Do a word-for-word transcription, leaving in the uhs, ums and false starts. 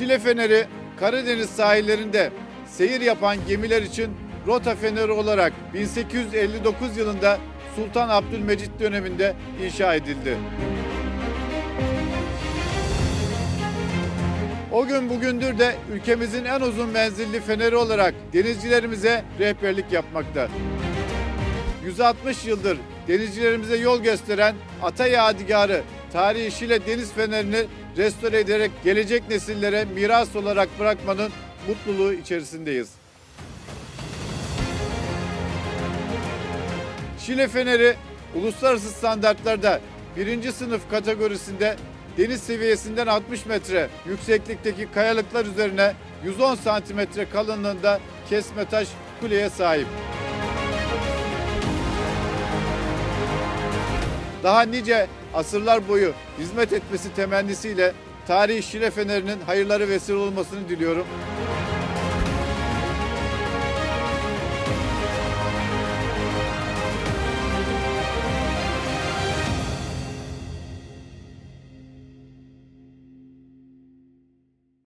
Şile Feneri, Karadeniz sahillerinde seyir yapan gemiler için rota feneri olarak bin sekiz yüz elli dokuz yılında Sultan Abdülmecit döneminde inşa edildi. O gün bugündür de ülkemizin en uzun menzilli feneri olarak denizcilerimize rehberlik yapmakta. yüz altmış yıldır denizcilerimize yol gösteren ata yadigarı tarihi Şile Deniz Feneri'ni restore ederek gelecek nesillere miras olarak bırakmanın mutluluğu içerisindeyiz. Şile Feneri uluslararası standartlarda birinci sınıf kategorisinde deniz seviyesinden altmış metre yükseklikteki kayalıklar üzerine yüz on santimetre kalınlığında kesme taş kuleye sahip. Daha nice asırlar boyu hizmet etmesi temennisiyle tarihi Şile Feneri'nin hayırları vesile olmasını diliyorum.